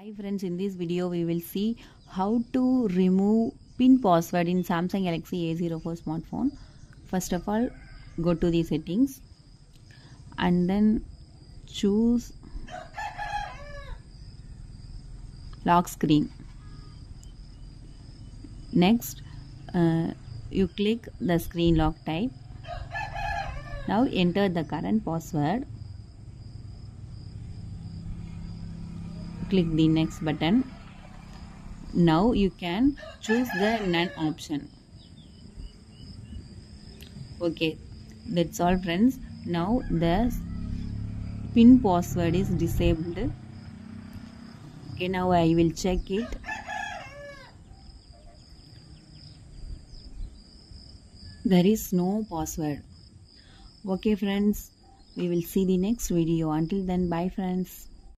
Hi friends, in this video we will see how to remove pin password in Samsung Galaxy A04 smartphone. First of all, go to the settings and then choose lock screen. Next, you click the screen lock type. Now enter the current password. Click the next button. Now you can choose the none option. Okay, that's all friends. Now the pin password is disabled. Okay, now I will check it. There is no password. Okay friends, we will see the next video. Until then, bye friends.